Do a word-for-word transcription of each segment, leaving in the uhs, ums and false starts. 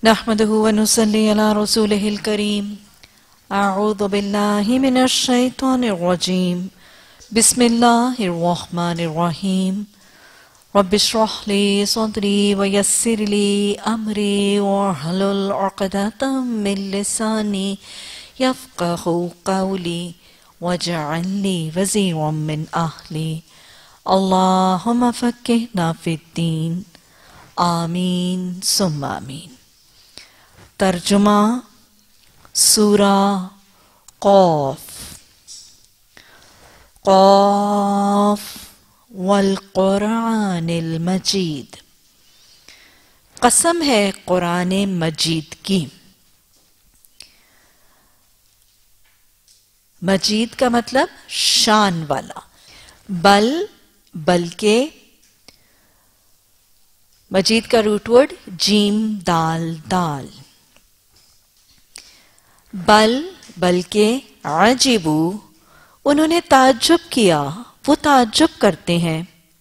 नहमदुहु व नुसल्ली अला रसूलिहिल करीम। अऊज़ु बिल्लाहि मिनश शैतानिर रजीम। बिस्मिल्लाहिर रहमानिर रहीम। रब्बिश्रह ली सदरी व यस्सिर ली अमरी वहलुल उक़दतम मिन लिसानी यफ़क़हू क़ौली वजअल ली वज़ीरम मिन अहली। अल्लाहुम्मा फ़क़्क़िहना फ़िद्दीन। आमीन सुम्मा आमीन। तर्जुमा सूरा क़ाफ। क़ाफ वल क़ुरानिल मजीद। कसम है कुरान मजीद की। मजीद का मतलब शान वाला। बल बल्कि मजीद का रूट वर्ड जीम दाल दाल। बल बल्कि अजीबू उन्होंने ताज्जुब किया, वो ताज्जुब करते हैं।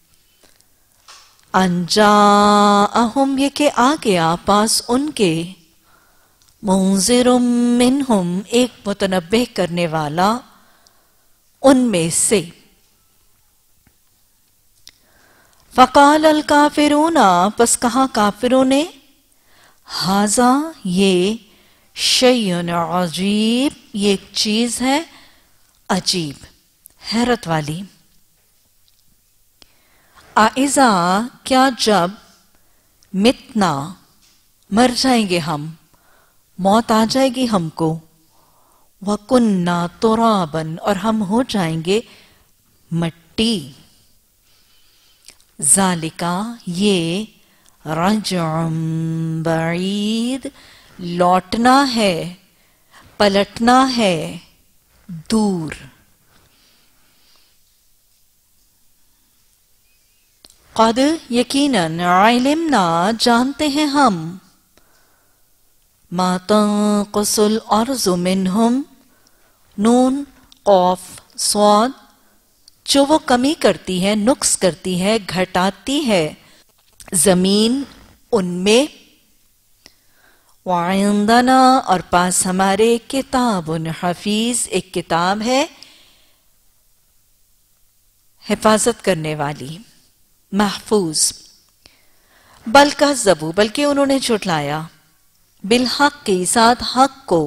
अंजाअहुम ये के आ गया पास उनके, मुंज़िरुम मिनहुम एक मुतनब्बिह करने वाला उनमें से। फ़क़ाल अल काफ़िरूना पस कहा काफिरों ने, हाजा ये शैयुन अजीब ये एक चीज है अजीब हैरत वाली। आइज़ा क्या जब मितना मर जाएंगे हम, मौत आ जाएगी हमको, वकुन्ना तुराबन और हम हो जाएंगे मट्टी। ज़ालिका ये रजउम बईद लौटना है, पलटना है दूर। क़द यकीनन इल्मना जानते हैं हम, मा तंक़ुसुल अर्ज़ु मिनहुम नून क़ाफ स्वाद जो वो कमी करती है, नुक्स करती है, घटाती है जमीन उनमें। वइंदना और पास हमारे किताबुन हफीज एक किताब है हिफाजत करने वाली, महफूज। बल का जबू बल्कि उन्होंने झुठलाया, बिलहक के साथ हक को।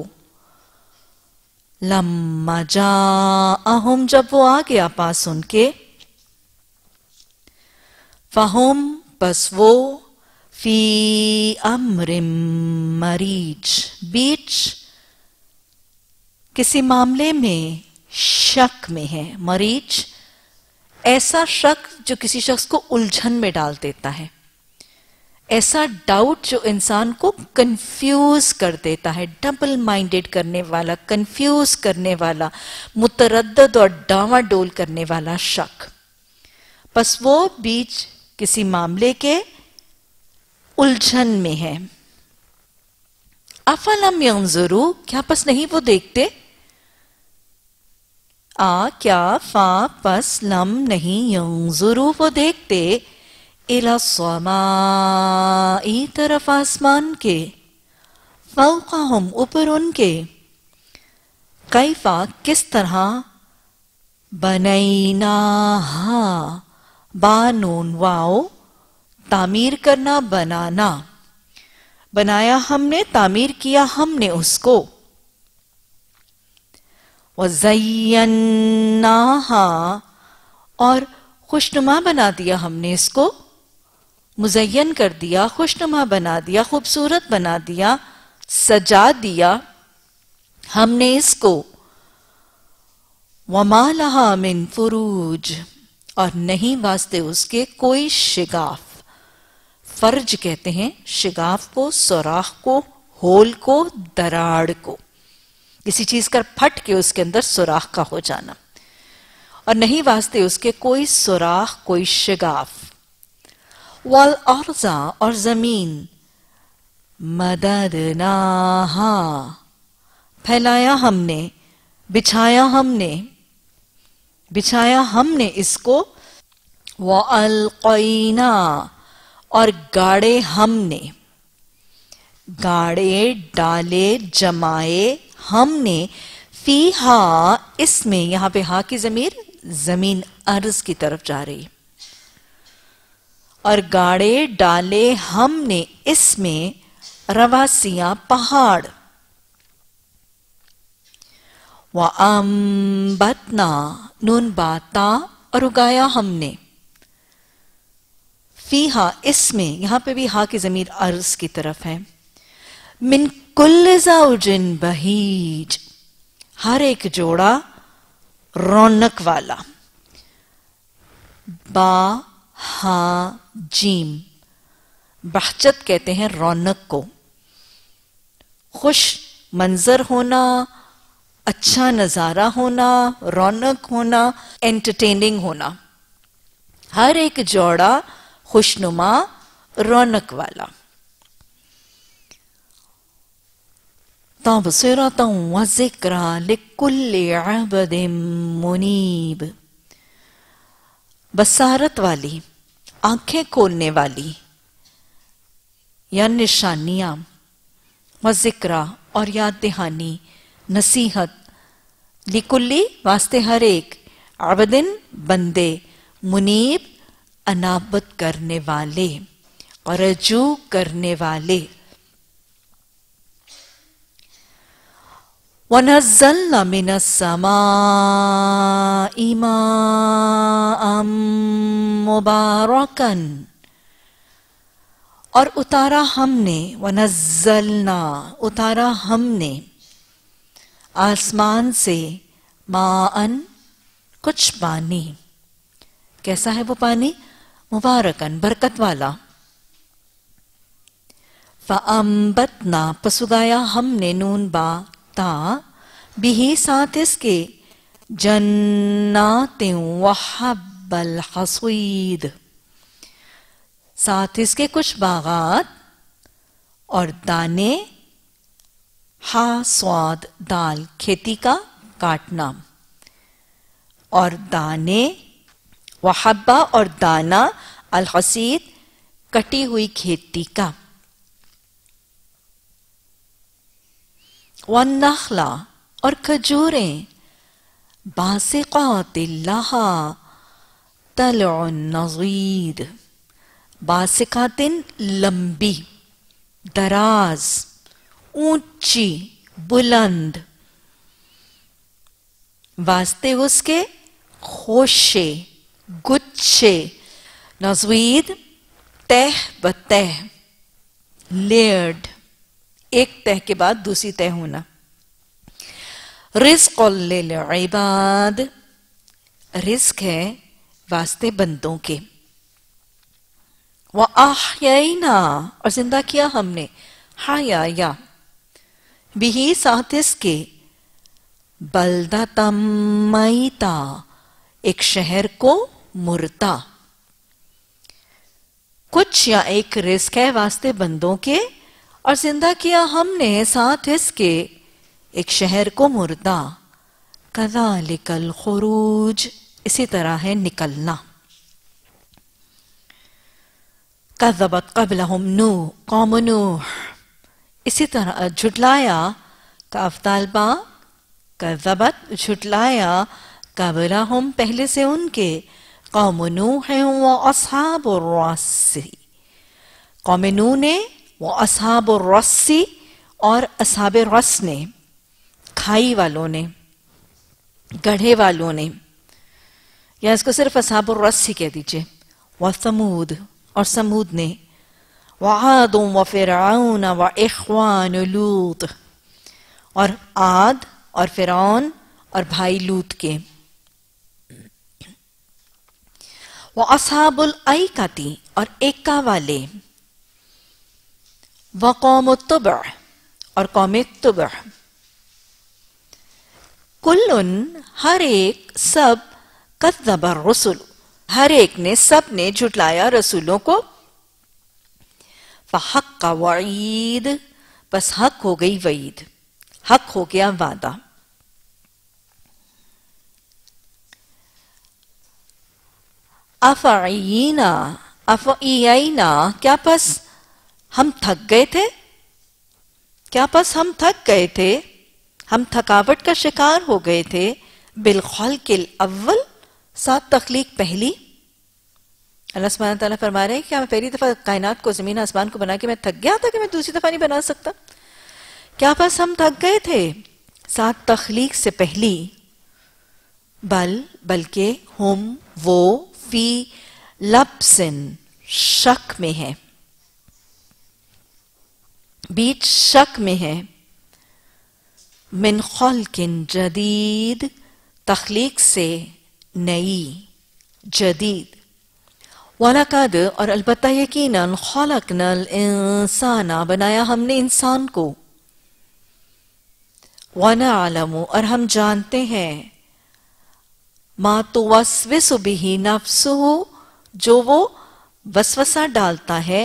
लम्मा जाअहुम जब वो आ गया पास उनके, फहुम बस वो फी अम्रिम मरीज बीच किसी मामले में शक में है। मरीज ऐसा शक जो किसी शख्स को उलझन में डाल देता है, ऐसा डाउट जो इंसान को कंफ्यूज कर देता है, डबल माइंडेड करने वाला, कंफ्यूज करने वाला, मुतरद्दद और डावाडोल करने वाला शक। बस वो बीच किसी मामले के उलझन में है। अफलम यंजुरू क्या पस नहीं वो देखते, आ क्या फा पस लम नहीं यंजुरू वो देखते, इला समाई तरफ आसमान के, फौक़हुम ऊपर उनके, कैफा किस तरह, बनैनाहा बानून वाओ तामीर करना बनाना, बनाया हमने, तामीर किया हमने उसको। वज़य्यन्नाहा और खुशनुमा बना दिया हमने इसको, मुज़य्यन कर दिया, खुशनुमा बना दिया, खूबसूरत बना दिया, सजा दिया हमने इसको। वमा लहा मिन फुरूज और नहीं वास्ते उसके कोई शिगाफ। फर्ज कहते हैं शिगाफ को, सुराख को, होल को, दराड़ को, किसी चीज का फट के उसके अंदर सुराख का हो जाना। और नहीं वास्ते उसके कोई सुराख, कोई शिगाफ। वल अर्ज़ा और जमीन, मददनाहा फैलाया हमने, बिछाया हमने, बिछाया हमने इसको। व अलक़ैना और गाड़े हमने, گاڑے ڈالے جمائے ہم نے فیہا اس میں، یہاں پہ ہا کی ضمیر زمین ارض کی طرف جا رہی، اور گاڑے ڈالے ہم نے اس میں رواسیاں پہاڑ، وَأَنبَتْنَا نون باتا اور اگایا ہم نے، فیہا اس میں، یہاں پہ بھی ہا کی ضمیر ارض کی طرف ہے، من کل زوج بہیج ہر ایک جوڑا رونق والا، با ہا جیم، بہجت کہتے ہیں رونق کو، خوش منظر ہونا، اچھا نظارہ ہونا، رونق ہونا، انٹرٹیننگ ہونا، ہر ایک جوڑا خوشنما رونق والا، تبصرۃ و ذکریٰ لکل عبد منیب، بصارت والی، آنکھیں کھولنے والی یا نشانیاں، و ذکریٰ اور یاد دہانی، نصیحت، لکلی واسطے ہر ایک، عبدن بندے، منیب انابت کرنے والے اور رجوع کرنے والے، وَنَزَّلْنَا مِنَ السَّمَاءِ مَاءً مُبَارَكًا اور اتارا ہم نے، وَنَزَّلْنَا اتارا ہم نے آسمان سے، ماءً کچھ پانی، کیسا ہے وہ پانی؟ مبارکن برکت والا، فَأَنبَتْنَا پس اگایا ہم نے، نون با تا، بھی ساتھ اس کے، جنات وحب الحصید ساتھ اس کے کچھ باغات اور دانے، ہا سواد دال کھیتی کا کاٹنا، اور دانے، وحبہ اور دانا، الحصید کٹی ہوئی کھیتی کا، والنخلا اور کھجوریں، باسقات لہا طلع نضید باسقات لمبی، دراز، اونچی، بلند، واسطے اس کے خوشے، گچھے، نضید تہ بتہ، لیئرڈ، ایک تہ کے بعد دوسری تہ ہونا، رزق للعباد رزق ہے واسطے بندوں کے، وَأَحْيَيْنَا اور زندہ کیا ہم نے، حیایا، بھی ساتھ اس کے، بلدۃ میتا ایک شہر کو مردہ، کچھ یا ایک رزق ہے واسطے بندوں کے، اور زندہ کیا ہم نے ساتھ اس کے ایک شہر کو مردہ، کذالک الخروج اسی طرح ہے نکلنا، کذبت قبلہم نوح قوم نوح اسی طرح جھٹلایا، کاف طالبہ، کذبت جھٹلایا، قبلہم پہلے سے ان کے، قوم نوح و اصحاب الرس قوم نوح نے، وہ اصحاب الرسی اور اصحاب رس نے، کھائی والوں نے، گڑھے والوں نے، یا اس کو صرف اصحاب الرس ہی کہہ دیجئے، وثمود اور سمود نے، وعاد وفرعون واخوان لوط اور عاد اور فرعون اور بھائی لوط کے، واصحاب الایکتی اور ایکا والے، وقوم التبع اور قوم تبع، کلن ہر ایک، سب، کذب الرسل ہر ایک نے، سب نے جھٹلایا رسولوں کو، فحق وعید بس حق ہو گئی وعید، حق ہو گیا وعدہ، افعینا افعینا کیا پس ہم تھک گئے تھے، کیا پس ہم تھک گئے تھے، ہم تھکاوٹ کا شکار ہو گئے تھے، بالخلق الاول، ساتھ تخلیق پہلی. اللہ سبحانہ تعالیٰ فرما رہے ہیں کہ میں پہلی دفعہ کائنات کو، زمین آسمان کو بنا کے میں تھک گیا تھا کہ میں دوسری دفعہ نہیں بنا سکتا. کیا پس ہم تھک گئے تھے ساتھ تخلیق سے پہلی، بل بلکہ ہم وہ فی لبسن شک میں ہے، بیچ شک میں ہے، من خلق جدید، تخلیق سے نئی جدید، وَلَقَدْ، اور البتہ یقیناً، خَلَقْنَا الْإِنسَانَ، بنایا ہم نے انسان کو، وَنَعْلَمُ، اور ہم جانتے ہیں، مَا تُوَسْوِسُ بِهِ نَفْسُهُ، جو وہ وسوسہ ڈالتا ہے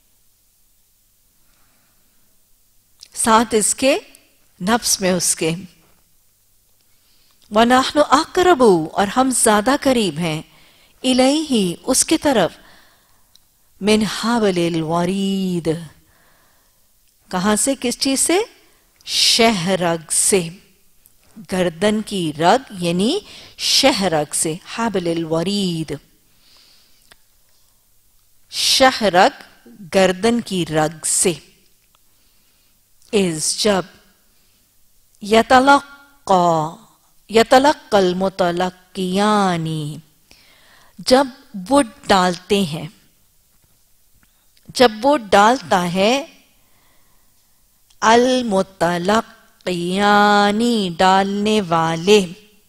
ساتھ اس کے نفس میں اس کے، وَنَحْنُ أَقْرَبُ، اور ہم زیادہ قریب ہیں، الیہ، اس کی طرف، من حبل الورید، کہاں سے، کس چیز سے، شہ رگ سے، گردن کی رگ یعنی شہ رگ سے، حبل الورید، شہ رگ گردن کی رگ سے، از جب، یتلقا، یتلقى المتلقیانی، جب وہ ڈالتے ہیں، جب وہ ڈالتا ہے، المتلقیانی، ڈالنے والے،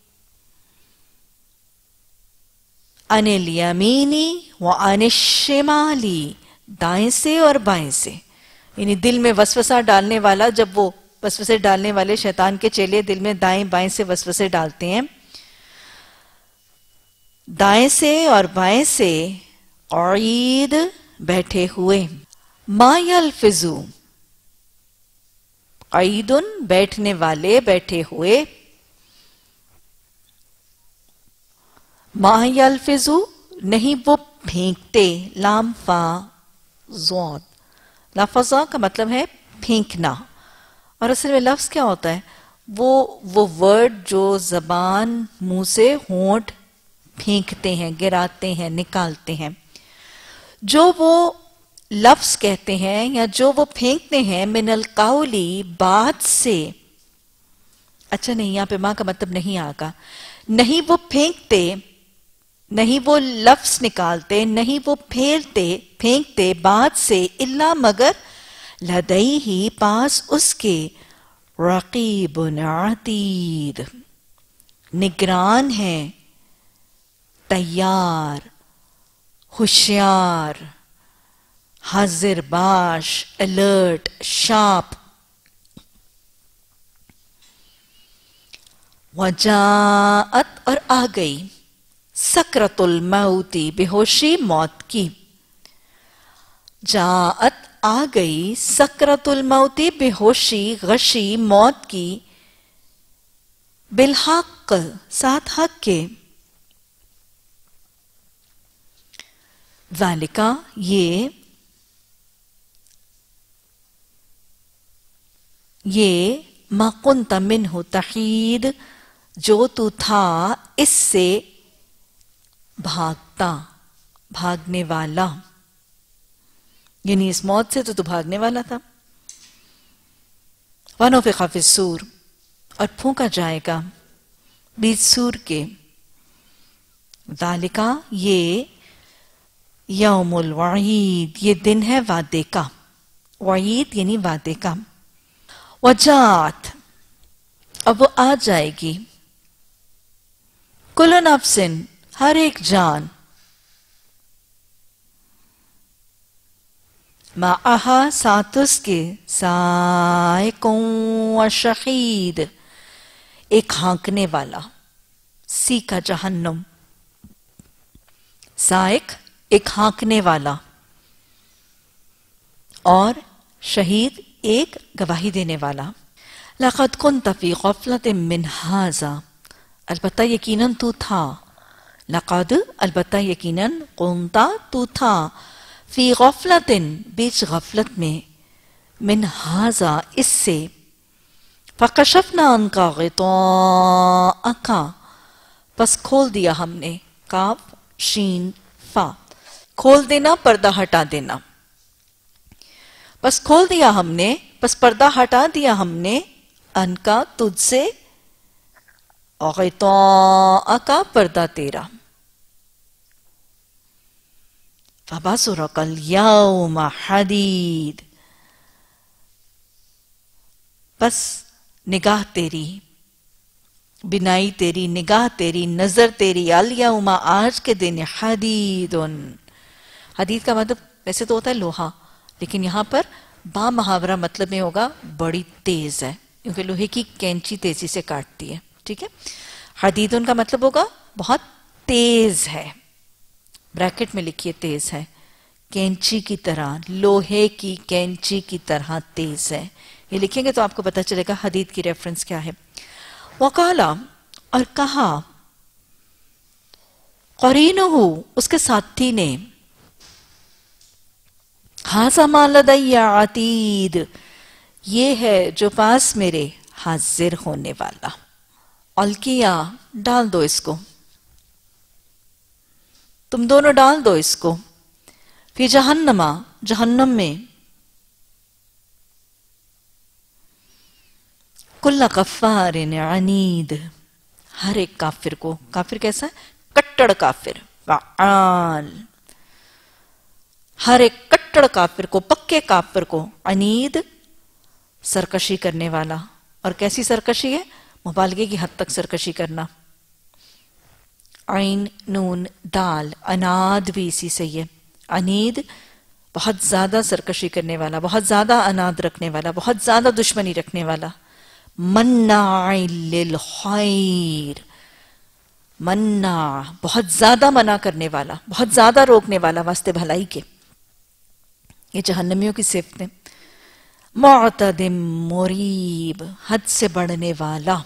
عن الیمینی وعن الشمالی، دائیں سے اور بائیں سے، یعنی دل میں وسوسہ ڈالنے والا، جب وہ وسوسے ڈالنے والے شیطان کے چیلے دل میں دائیں بائیں سے وسوسے ڈالتے ہیں، دائیں سے اور بائیں سے، قعید، بیٹھے ہوئے، ما یلفظو، قعید، بیٹھنے والے، بیٹھے ہوئے، ما یلفظو، نہیں وہ پھینکتے، لام فا زود، لفظہ کا مطلب ہے پھینکنا، اور اصل میں لفظ کیا ہوتا ہے، وہ وہ ورڈ جو زبان منہ سے ہونٹ پھینکتے ہیں، گراتے ہیں، نکالتے ہیں، جو وہ لفظ کہتے ہیں یا جو وہ پھینکتے ہیں، من القولی، بات سے، اچھا نہیں، یہاں پہ ماں کا مطلب نہیں آگا، نہیں وہ پھینکتے، نہیں وہ لفظ نکالتے، نہیں وہ پھیلتے پھینکتے بات سے، الا مگر، لدیہ، پاس اس کے، رقیب عتید، نگران ہے، تیار، ہوشیار، حاضر باش، الرٹ، شارپ. وجاءت، اور آ گئی، سکرت الموت، بے ہوشی موت کی، جاءت، آ گئی، سکرت الموت، بے ہوشی، غشی موت کی، بالحق، ساتھ حق کے، ذالکہ، یہ یہ ما کنت منہ تحید، جو تو تھا اس سے بھاگتا، بھاگنے والا، یعنی اس موت سے تو تو بھاگنے والا تھا. وَنُفِخَ فِي الصُّورِ، اور پھونکا جائے گا بیچ سور کے، ذالکہ، یہ یوم الوعید، یہ دن ہے وعدے کا، وعید یعنی وعدے کا. وجاعت، اب وہ آ جائے گی، کل نفس، ہر ایک جان، معہا، ساتھ اس کے، سائق و شہید، ایک ہانکنے والا، سی کا جہنم، سائق ایک ہانکنے والا، اور شہید ایک گواہی دینے والا. لقد كنت في غفلة من هذا، البتہ یقیناً تو تھا، لقد، البتہ یقیناً، كنت، تو تھا، فی غفلت، بیچ غفلت میں، من हाजा इससे, फकशफना अनका गिताअका, बस खोल दिया हमने, काफ शीन फा, खोल देना पर्दा हटा देना, बस खोल दिया हमने, बस पर्दा हटा दिया हमने, अनका तुझसे, गिताअका पर्दा तेरा, फबसुरकल यौम हदीद, बस निगाह तेरी, बिनाई तेरी, निगाह तेरी, नजर तेरी, अल यौमा आज के दिन, हदीदुन, हदीद का मतलब वैसे तो होता है लोहा, लेकिन यहां पर बा मुहावरा मतलब में होगा बड़ी तेज है, क्योंकि लोहे की कैंची तेजी से काटती है, ठीक है। हदीदुन का मतलब होगा बहुत तेज है, ब्रैकेट में लिखिए तेज है, कैंची की तरह, लोहे की कैंची की तरह तेज है, ये लिखेंगे तो आपको पता चलेगा हदीद की रेफरेंस क्या है। वकाला, और कहा, करीनुहु, उसके साथी ने, हाज़ा मा लदय्या अतीद, ये है जो पास मेरे हाजिर होने वाला, अलकिया, डाल दो इसको, तुम दोनों डाल दो इसको, फिर जहन्नमा, जहन्नम में, कुल्ला कफ्फारिन अनीद, हर एक काफिर को, काफिर कैसा है, कट्टड़ काफिर, वाल, हर एक कट्टड़ काफिर को, पक्के काफिर को, अनीद, सरकशी करने वाला, और कैसी सरकशी है, मुबालगे की हद तक सरकशी करना, आइन नून दाल, अनाद भी इसी से है, अनीद बहुत ज्यादा सरकशी करने वाला, बहुत ज्यादा अनाद रखने वाला, बहुत ज्यादा दुश्मनी रखने वाला, मन्नाइल लिल खैर, मन्ना बहुत ज्यादा मना करने वाला, बहुत ज्यादा रोकने वाला वास्ते भलाई के, ये जहन्नमियों की सिफत है। मुअतदिम मुरीब, हद से बढ़ने वाला,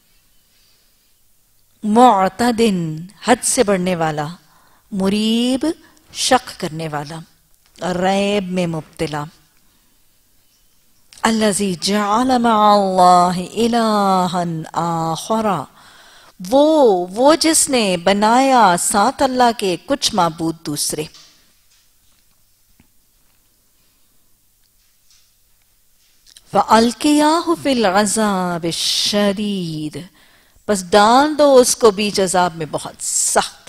मुअतदिन हद से बढ़ने वाला, मुरीब शक करने वाला, रैब में मुब्तला, अल्लज़ी जअल मअल्लाहि इलाहन आखरा, वो वो जिसने बनाया साथ अल्लाह के कुछ माबूद दूसरे, फ़अल्क़ियाहु फ़िल अज़ाब शदीद, बस डाल दो उसको बीच अजाब में बहुत सख्त,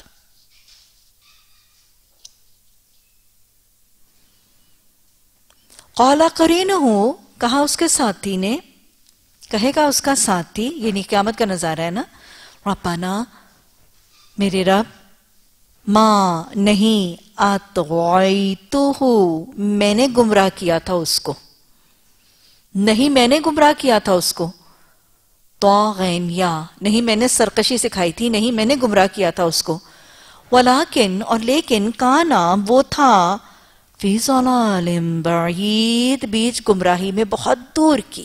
क़ाला क़रीनुहु, कहा उसके साथी ने, कहेगा उसका साथी, ये नहीं क़यामत का नजारा है ना, रब्बना, मेरे रब, माँ नहीं, अतग़यतुहु, मैंने गुमराह किया था उसको, नहीं मैंने गुमराह किया था उसको, तौग़ैन, या नहीं मैंने सरकशी सिखाई थी, नहीं मैंने गुमराह किया था उसको, वलाकिन, और लेकिन, काना, वो था, फी ज़लालिम बईद, बीच गुमराही में बहुत दूर की,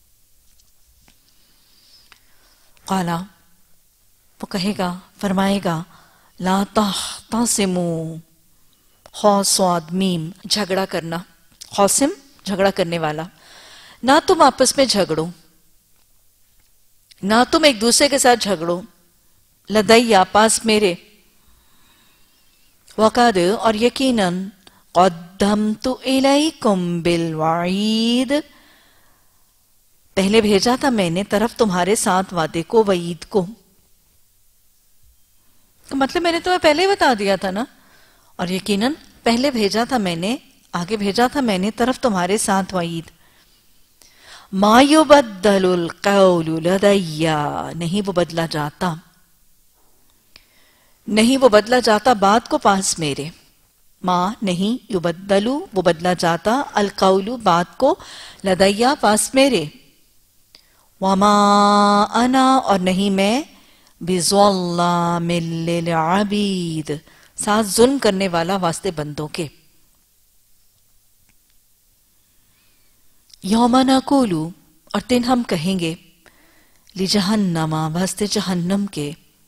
क़ाला, वो कहेगा, फरमाएगा, ला तख़्तसिमू, खौस्वाद मीम, झगड़ा करना, खौसिम झगड़ा करने वाला, ना तुम आपस में झगड़ो, ना तुम एक दूसरे के साथ झगड़ो, लदैया पास मेरे, वक़द, और यकीनन, क़द्दमतु इलैकुम बिल वईद, पहले भेजा था मैंने तरफ तुम्हारे साथ वादे को, वईद को, तो मतलब मैंने तुम्हें पहले ही बता दिया था ना, और यकीनन पहले भेजा था मैंने, आगे भेजा था मैंने तरफ तुम्हारे साथ वईद, मा युबद्दलुल क़ौलु लदैया, नहीं वो बदला जाता, नहीं वो बदला जाता बात को पास मेरे, माँ नहीं, युबद्दलु वो बदला जाता, अल क़ौलु बात को, लदैया पास मेरे, वमा अना और नहीं मैं, बिज़ल्लामिल लिल अबीद, साथ जुल्म करने वाला वास्ते बंदों के, यौमा नक़ूलु, और दिन हम कहेंगे, लि जहन्नमा, वास्ते जहन्नम के,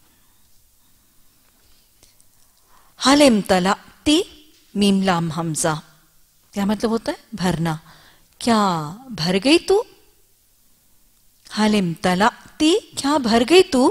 हल इम्तलाती, मीम लाम हमजा, क्या मतलब होता है, भरना, کیا بھر گئی تو؟ حل امتلأتی، کیا بھر گئی تو؟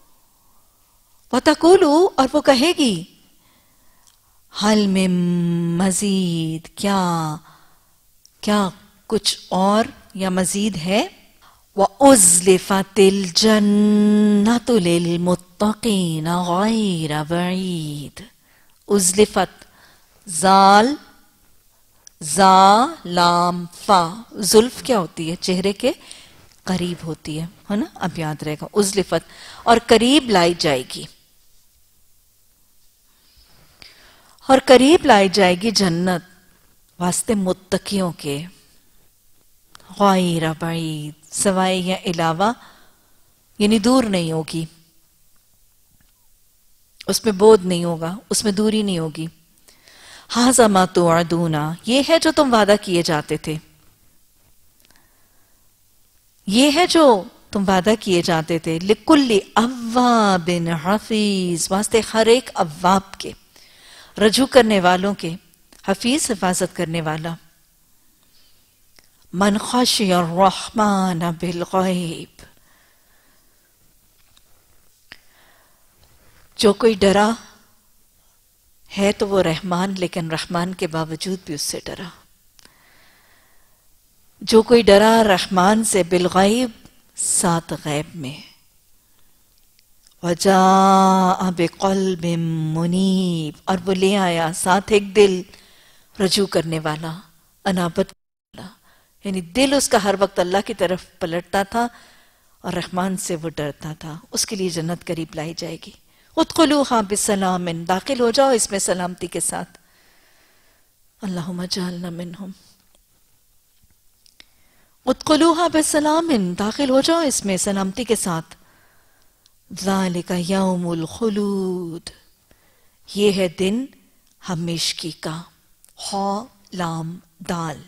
وتقولو، اور وہ کہے گی حل من مزید، کیا کیا کچھ اور یا مزید ہے؟ وَأُزْلِفَتِ الْجَنَّةُ لِلْمُتَّقِينَ غَيْرَ بَعِيدٍ. ازلفت، زال زا لام فا. زلف کیا ہوتی ہے؟ چہرے کے قریب ہوتی ہے، ہے نا؟ اب یاد رہے گا. ازلفت، اور قریب لائی جائے گی، اور قریب لائی جائے گی جنت واسطے متقیوں کے. غیر بعید، سوائے یا علاوہ، یعنی دور نہیں ہوگی، اس میں بودھ نہیں ہوگا، اس میں دوری نہیں ہوگی. ھذا ما توعدون، یہ ہے جو تم وعدہ کیے جاتے تھے، یہ ہے جو تم وعدہ کیے جاتے تھے. لکل اواب حفیظ، واسطے ہر ایک اواب کے، رجوع کرنے والوں کے. حفیظ، حفاظت کرنے والا. من خشی الرحمن بالغیب، جو کوئی ڈرا ہے تو وہ رحمان، لیکن رحمان کے باوجود بھی اس سے ڈرا. جو کوئی ڈرا رحمان سے بالغیب، ساتھ غیب میں. وَجَاءَ بِقَلْبٍ مُنِيبٍ، اور وہ لے آیا ساتھ ایک دل رجوع کرنے والا، انابت والا. یعنی دل اس کا ہر وقت اللہ کی طرف پلٹتا تھا اور رحمان سے وہ ڈرتا تھا. اس کے لیے جنت قریب لائی جائے گی. ادخلوها بسلام، داخل ہو جاؤ اس میں سلامتی کے ساتھ. اللہم اجعلنا منہم. ادخلوها بسلام، داخل ہو جاؤ اس میں سلامتی کے ساتھ. ذالک یوم الخلود، یہ ہے دن ہمیشگی کا. ہا لام دال.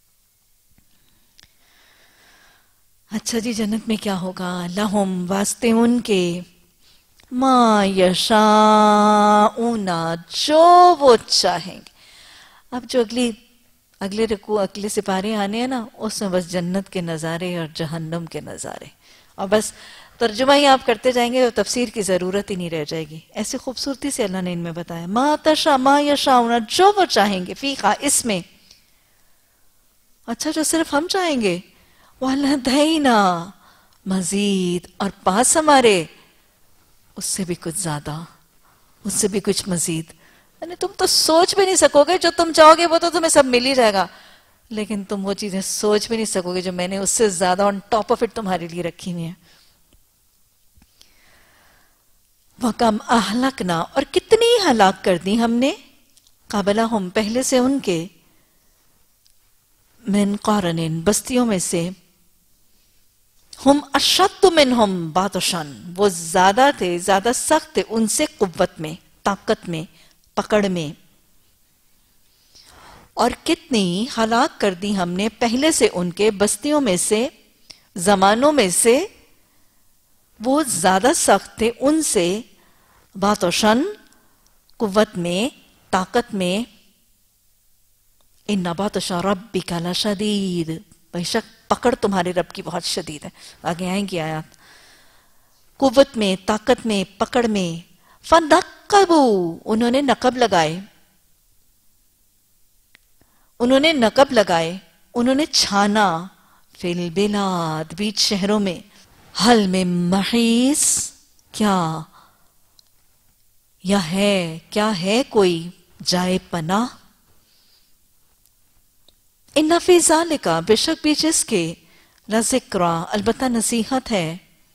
اچھا جی، جنت میں کیا ہوگا؟ لہم، واسطے ان کے، ما یشاؤون، جو وہ چاہیں گے. اب جو اگلی اگلے رکوع اگلے سپارے آنے ہیں نا، اس میں بس جنت کے نظارے اور جہنم کے نظارے، اور بس ترجمہ ہی آپ کرتے جائیں گے اور تفسیر کی ضرورت ہی نہیں رہ جائے گی. ایسی خوبصورتی سے اللہ نے ان میں بتایا. ما تشاء ما یشاؤون، جو وہ چاہیں گے، فیہا، اس میں. اچھا، جو صرف ہم چاہیں گے. وَلَدَيْنَا مزید، اور پاس ہمارے اس سے بھی کچھ زیادہ، اس سے بھی کچھ مزید. یعنی تم تو سوچ بھی نہیں سکو گے، جو تم چاہو گے وہ تو تمہیں سب مل ہی جائے گا، لیکن تم وہ چیزیں سوچ بھی نہیں سکو گے جو میں نے اس سے زیادہ آن ٹاپ آف اٹ تمہارے لیے رکھی ہوئی ہیں. وَكَمْ أَهْلَكْنَا، اور کتنی ہلاک کر دی ہم نے، قَبْلَهُمْ، پہلے سے ان کے، مِنْ قَرْنٍ، بستیوں میں سے، ہم اشد منہم باطشاً، وہ زیادہ تھے، زیادہ سخت تھے ان سے قوت میں، طاقت میں، پکڑ میں. اور کتنی ہلاک کر دی ہم نے پہلے سے ان کے، بستیوں میں سے، زمانوں میں سے، وہ زیادہ سخت تھے ان سے، باطشاً، قوت میں، طاقت میں. ان باطش ربک لشدید، بے شک پکڑ تمہارے رب کی بہت شدید ہے. آگے آئیں گی آیات. قوت میں، طاقت میں، پکڑ میں. فَنَقَّبُوا، انہوں نے نقب لگائے، انہوں نے نقب لگائے، انہوں نے چھانا، فی البلاد، بیچ شہروں میں. حل من محیص، کیا یا ہے، کیا ہے کوئی جائے پناہ. ان فی ذالک، بے شک بیچ اس کے، لذکرہ، البتہ نصیحت ہے،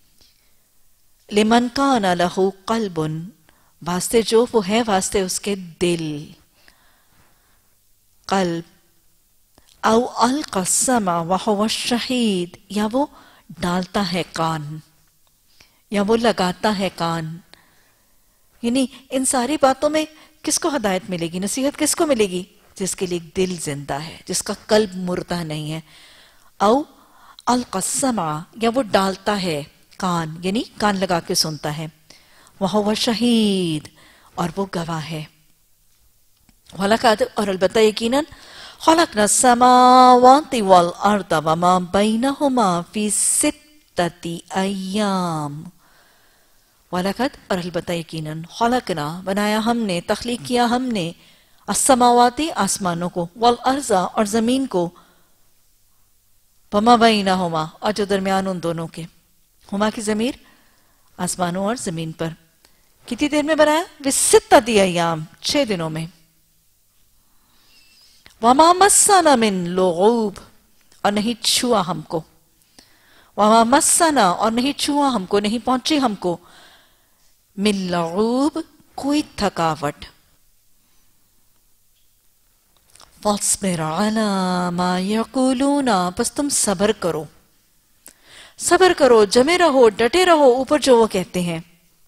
لمن کان لہ قلب، واسطے جو وہ ہے واسطے اس کے دل، قلب. او القى السمع وهو الشہید، یا وہ ڈالتا ہے کان، یا وہ لگاتا ہے کان. یعنی ان ساری باتوں میں کس کو ہدایت ملے گی، نصیحت کس کو ملے گی؟ جس کے لیے دل زندہ ہے، جس کا قلب مردہ نہیں ہے. او القى السمع، یا وہ ڈالتا ہے کان، یعنی کان لگا کے سنتا ہے. وهو شہید، اور وہ گواہ ہے. وَلَقَدْ، اور البتہ یقیناً، خلقنا السماوات والارض وما بینہما فی ستۃ ایام وَلَقَدْ اور البتہ یقیناً خلقنا بنایا ہم نے، تخلیق کیا ہم نے، السماواتی آسمانوں کو، والارض اور زمین کو، وما بینہما اور جو درمیان ان دونوں کے، ہما کی ضمیر آسمانوں اور زمین پر، کتنی دیر میں بنایا؟ بِسِتَّةِ ایام چھ دنوں میں، وَمَا مَسَّنَا مِن لُغُوب اور نہیں چھوا ہم کو، وَمَا مَسَّنَا اور نہیں چھوا ہم کو، نہیں پہنچی ہم کو، من لغوب کوئی تھکاوٹ، فاصبر علی ما یقولون بس تم صبر کرو، صبر کرو، جمے رہو، ڈٹے رہو اوپر جو وہ کہتے ہیں۔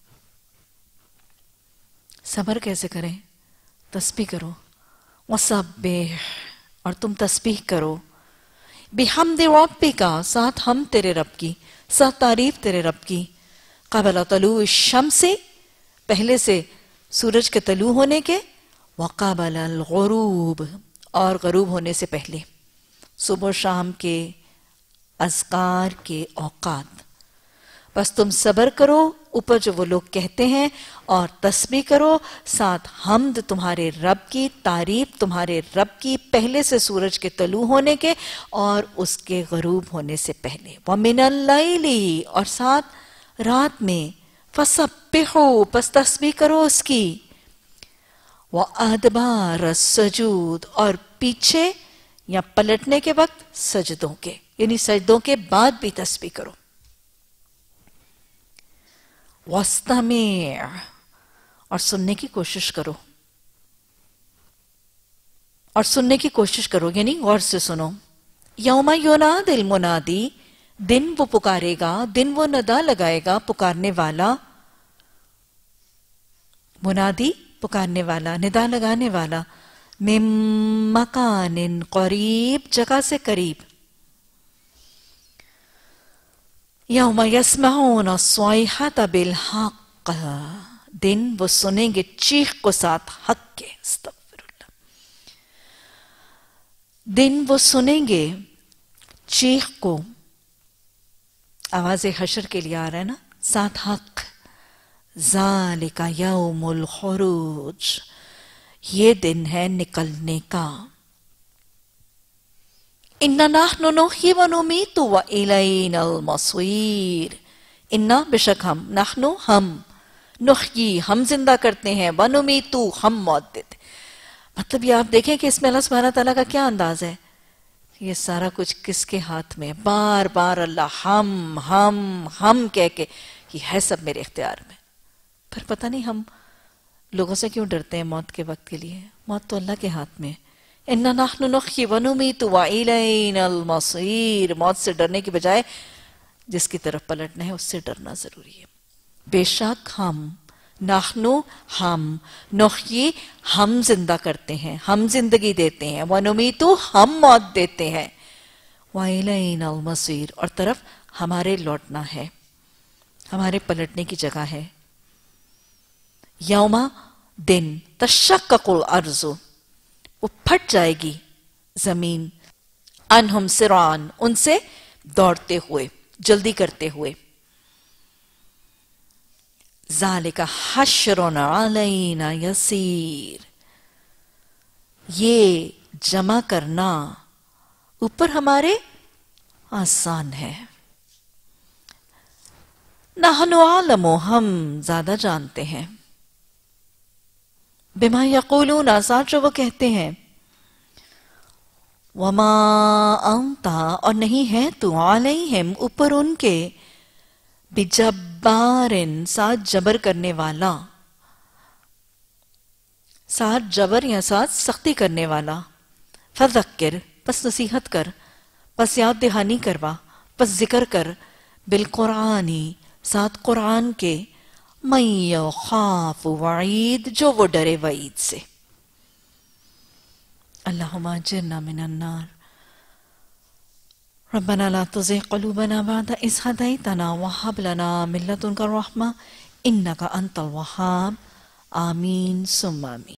صبر کیسے کریں؟ تسبیح کرو، وسبح اور تم تسبیح کرو، بحمد ربک ساتھ ہم تیرے رب کی، ساتھ تعریف تیرے رب کی، قبل طلوع الشمس پہلے سے سورج کے طلوع ہونے کے، وقبل الغروب اور غروب ہونے سے پہلے، صبح و شام کے اذکار کے اوقات۔ بس تم صبر کرو اوپر جو وہ لوگ کہتے ہیں، اور تسبیح کرو ساتھ حمد تمہارے رب کی، تعریف تمہارے رب کی، پہلے سے سورج کے طلوع ہونے کے اور اس کے غروب ہونے سے پہلے، وَمِنَ اللَّيْلِ اور ساتھ رات میں، فَسَبِّحُوا پس تسبیح کرو اس کی، وَأَدْبَارَ السُّجُودِ اور پیچھے یا پلٹنے کے وقت سجدوں کے، یعنی سجدوں کے بعد بھی تسبیح کرو، وَاسْتَمِعْ اور سننے کی کوشش کرو، اور سننے کی کوشش کرو یعنی غور سے سنو، یوم ینادی المنادی دن وہ پکارے گا، دن وہ ندا لگائے گا، پکارنے والا، منادی پکارنے والا، ندا لگانے والا، من مکان قریب جگہ سے قریب، یوم یسمعون الصیحۃ بالحق دن وہ سنیں گے چیخ کو ساتھ حق کے، استغفر اللہ، دن وہ سنیں گے چیخ کو، آواز حشر کے لیے آ رہا ہے نا، ساتھ حق، ذالک یوم الخروج یہ دن ہے نکلنے کا، اِنَّا نَحْنُ نُحْيِي وَنُمِيتُ وَإِلَيْنَا الْمَصِيرُ اِنَّا بشک ہم، نحنو ہم، نحیی ہم زندہ کرتے ہیں، وَنُمِيتُ ہم موت دیتے۔ مطلب یہ آپ دیکھیں کہ اس میں اللہ سبحانہ تعالیٰ کا کیا انداز ہے، یہ سارا کچھ کس کے ہاتھ میں، بار بار اللہ ہم ہم ہم کہہ کے، یہ ہے سب میرے اختیار میں۔ پھر پتہ نہیں ہم لوگوں سے کیوں ڈرتے ہیں موت کے وقت کے لیے، موت تو اللہ کے ہاتھ میں ہے۔ اِنَّا نَحْنُ نُحْيِي وَنُمِيتُ وَإِلَيْنَا الْمَصِيرُ موت سے ڈرنے کی بجائے جس کی طرف پلٹنا ہے اس سے ڈرنا ضروری ہے۔ بے شک ہم، نحنو ہم، نحیی ہم زندہ کرتے ہیں، ہم زندگی دیتے ہیں، وَنُمِيتُ ہم موت دیتے ہیں، وَإِلَيْنَا الْمَصِيرُ اور طرف ہمارے لوٹنا ہے، ہمارے پلٹنے کی جگہ ہے۔ یوما دن تشقق الارض وہ پھٹ جائے گی زمین، انہم سرعان ان سے دوڑتے ہوئے، جلدی کرتے ہوئے، ذالک حشر علینا یسیر یہ جمع کرنا اوپر ہمارے آسان ہے، نحن عالم ہم زیادہ جانتے ہیں، بما یقولون ساتھ جو وہ کہتے ہیں، وما انت اور نہیں ہے تو علیہم اوپر ان کے، بجبار ساتھ جبر کرنے والا، ساتھ جبر یا ساتھ سختی کرنے والا، فذکر پس نصیحت کر، پس یاد دہانی کروا، پس ذکر کر، بالقرآنی ساتھ قرآن کے، من یخاف وعید جو وہ ڈرے وعید سے۔ اللہم اجرنا من النار، ربنا لا تزغ قلوبنا بعد اذ ہدیتنا وہب لنا من لدنک الرحمہ انک انت الوہاب، آمین ثم آمین۔